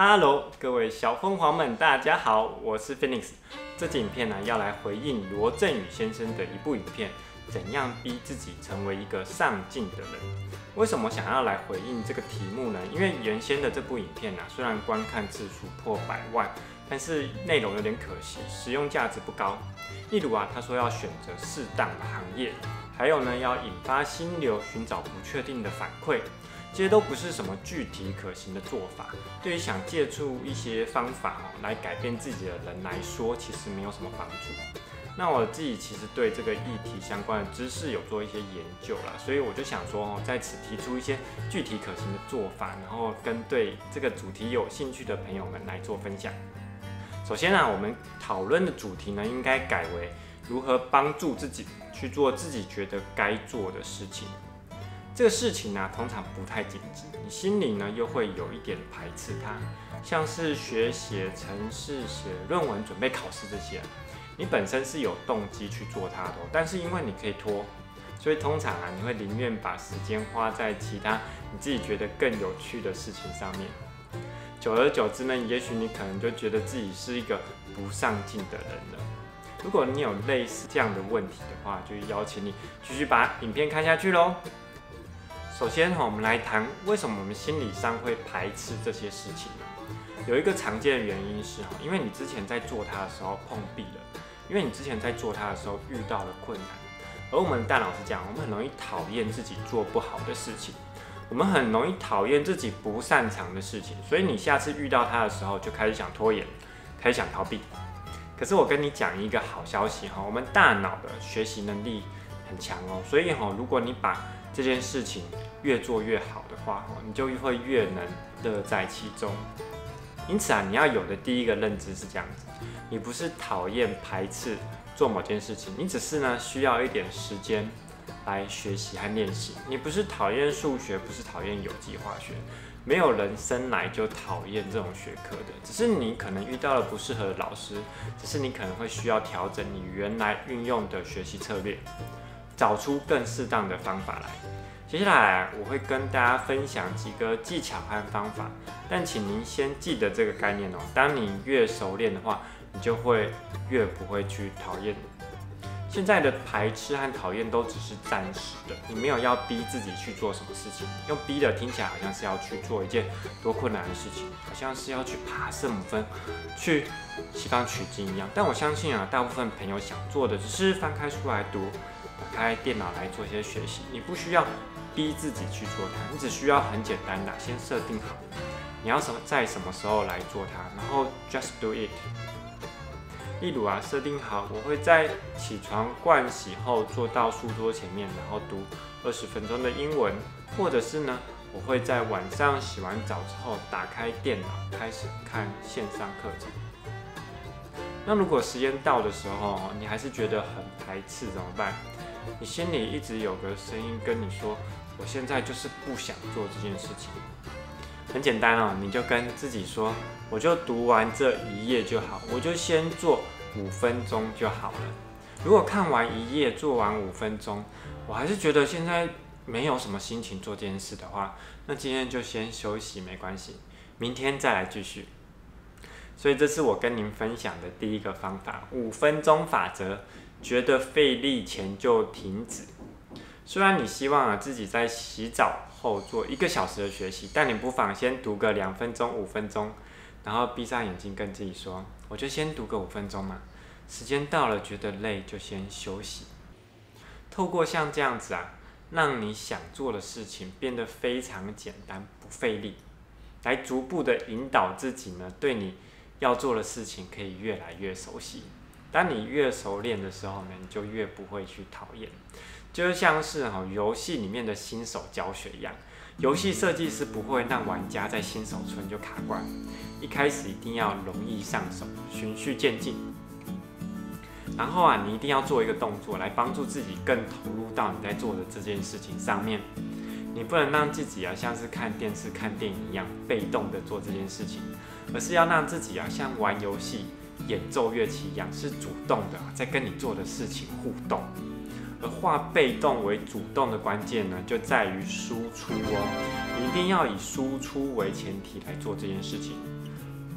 Hello，各位小凤凰们，大家好，我是 Phoenix。这集影片呢，要来回应罗振宇先生的一部影片，怎样逼自己成为一个上进的人？为什么想要来回应这个题目呢？因为原先的这部影片啊，虽然观看次数破100万，但是内容有点可惜，实用价值不高。例如啊，他说要选择适当的行业，还有呢，要引发心流，寻找不确定的反馈。这些都不是什么具体可行的做法，对于想借助一些方法来改变自己的人来说，其实没有什么帮助。那我自己其实对这个议题相关的知识有做一些研究啦，所以我就想说在此提出一些具体可行的做法，然后跟对这个主题有兴趣的朋友们来做分享。首先啊，我们讨论的主题呢，应该改为如何帮助自己去做自己觉得该做的事情。这个事情呢，通常不太紧急，你心里呢又会有一点排斥它，像是写程式、写论文、准备考试这些，你本身是有动机去做它的，但是因为你可以拖，所以通常啊，你会宁愿把时间花在其他你自己觉得更有趣的事情上面。久而久之呢，也许你可能就觉得自己是一个不上进的人了。如果你有类似这样的问题的话，就邀请你继续把影片看下去咯。首先我们来谈为什么我们心理上会排斥这些事情呢？有一个常见的原因是，因为你之前在做它的时候碰壁了，因为你之前在做它的时候遇到了困难，而我们的大脑是这样，我们很容易讨厌自己做不好的事情，我们很容易讨厌自己不擅长的事情，所以你下次遇到它的时候就开始想拖延，开始想逃避。可是我跟你讲一个好消息，我们大脑的学习能力很强哦，所以如果你把这件事情越做越好的话，你就会越能乐在其中。因此啊，你要有的第一个认知是这样子：你不是讨厌排斥做某件事情，你只是呢需要一点时间来学习和练习。你不是讨厌数学，不是讨厌有机化学，没有人生来就讨厌这种学科的，只是你可能遇到了不适合的老师，只是你可能会需要调整你原来运用的学习策略，找出更适当的方法来。接下来我会跟大家分享几个技巧和方法，但请您先记得这个概念哦。当你越熟练的话，你就会越不会去讨厌。现在的排斥和讨厌都只是暂时的，你没有要逼自己去做什么事情。用逼的听起来好像是要去做一件多困难的事情，好像是要去爬圣母峰、去西方取经一样。但我相信啊，大部分朋友想做的只是翻开书来读，打开电脑来做一些学习，你不需要逼自己去做它，你只需要很简单的先设定好你要在什么时候来做它，然后 just do it。例如啊，设定好我会在起床盥洗后坐到书桌前面，然后读20分钟的英文，或者是呢，我会在晚上洗完澡之后打开电脑开始看线上课程。那如果时间到的时候，你还是觉得很排斥怎么办？你心里一直有个声音跟你说，我现在就是不想做这件事情。很简单哦，你就跟自己说，我就读完这一页就好，我就先做5分钟就好了。如果看完一页，做完5分钟，我还是觉得现在没有什么心情做这件事的话，那今天就先休息，没关系，明天再来继续。所以这是我跟您分享的第一个方法，5分钟法则，觉得费力前就停止。虽然你希望自己在洗澡后做1个小时的学习，但你不妨先读个2分钟、5分钟，然后闭上眼睛跟自己说，我就先读个5分钟嘛，时间到了觉得累就先休息。透过像这样子啊，让你想做的事情变得非常简单不费力，来逐步的引导自己呢，对你要做的事情可以越来越熟悉。当你越熟练的时候呢，你就越不会去讨厌。就像是游戏里面的新手教学一样，游戏设计师不会让玩家在新手村就卡关，一开始一定要容易上手，循序渐进。然后啊，你一定要做一个动作来帮助自己更投入到你在做的这件事情上面。你不能让自己像是看电视、看电影一样被动的做这件事情，而是要让自己像玩游戏、演奏乐器一样，是主动的在跟你做的事情互动。而化被动为主动的关键呢，就在于输出哦。你一定要以输出为前提来做这件事情。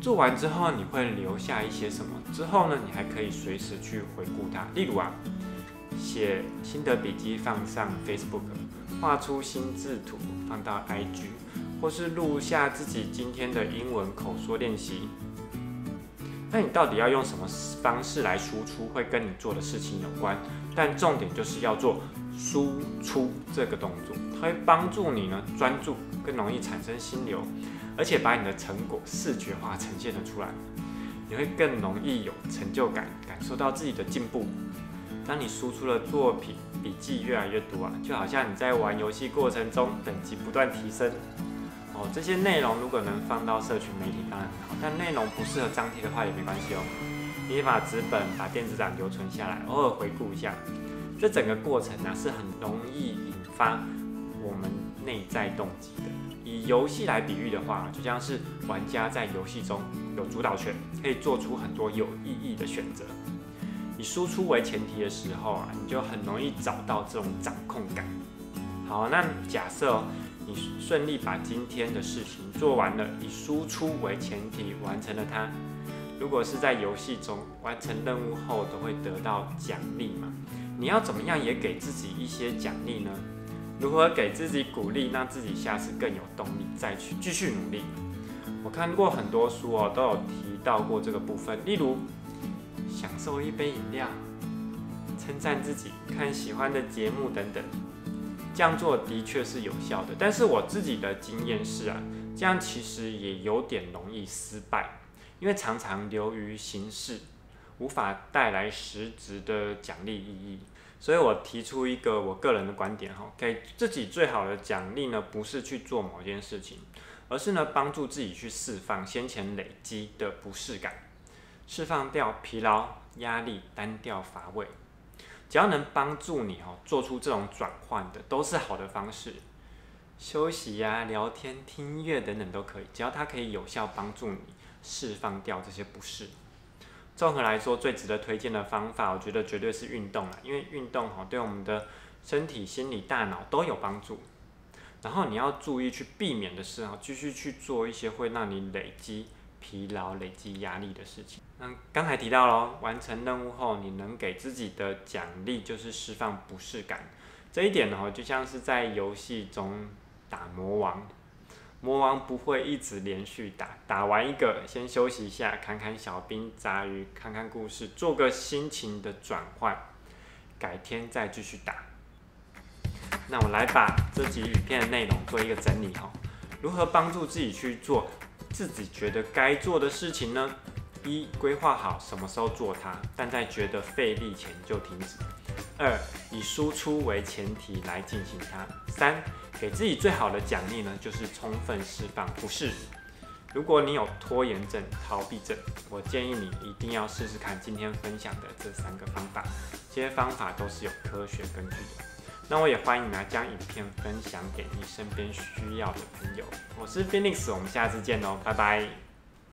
做完之后你会留下一些什么？之后呢，你还可以随时去回顾它。例如写心得笔记放上 Facebook， 画出心智图放到 IG， 或是录下自己今天的英文口说练习。那你到底要用什么方式来输出，会跟你做的事情有关，但重点就是要做输出这个动作，它会帮助你呢专注，更容易产生心流，而且把你的成果视觉化呈现得出来，你会更容易有成就感，感受到自己的进步。当你输出的作品笔记越来越多就好像你在玩游戏过程中等级不断提升。这些内容如果能放到社群媒体当然很好，但内容不适合张贴的话也没关系你把纸本、把电子档留存下来，偶尔回顾一下。这整个过程是很容易引发我们内在动机的。以游戏来比喻的话，就像是玩家在游戏中有主导权，可以做出很多有意义的选择。以输出为前提的时候你就很容易找到这种掌控感。好，那假设你顺利把今天的事情做完了，以输出为前提完成了它。如果是在游戏中完成任务后都会得到奖励嘛，你要怎么样也给自己一些奖励呢？如何给自己鼓励，让自己下次更有动力再去继续努力？我看过很多书都有提到过这个部分，例如享受一杯饮料，称赞自己，看喜欢的节目等等。这样做的确是有效的，但是我自己的经验是这样其实也有点容易失败，因为常常流于形式，无法带来实质的奖励意义。所以我提出一个我个人的观点给自己最好的奖励呢，不是去做某件事情，而是呢帮助自己去释放先前累积的不适感，释放掉疲劳、压力、单调乏味。只要能帮助你做出这种转换的，都是好的方式。休息聊天、听音乐等等都可以，只要它可以有效帮助你释放掉这些不适。综合来说，最值得推荐的方法，我觉得绝对是运动因为运动对我们的身体、心理、大脑都有帮助。然后你要注意去避免的是继续去做一些会让你累积疲劳、累积压力的事情。刚才提到咯，完成任务后，你能给自己的奖励就是释放不适感。这一点就像是在游戏中打魔王，魔王不会一直连续打，打完一个先休息一下，看看小兵杂鱼，看看故事，做个心情的转换，改天再继续打。那我来把这集影片的内容做一个整理如何帮助自己去做自己觉得该做的事情呢？一、规划好什么时候做它，但在觉得费力前就停止。二、以输出为前提来进行它。三、给自己最好的奖励呢，就是充分释放不适。如果你有拖延症、逃避症，我建议你一定要试试看今天分享的这3个方法，这些方法都是有科学根据的。那我也欢迎将影片分享给你身边需要的朋友。我是 Phoenix， 我们下次见拜拜。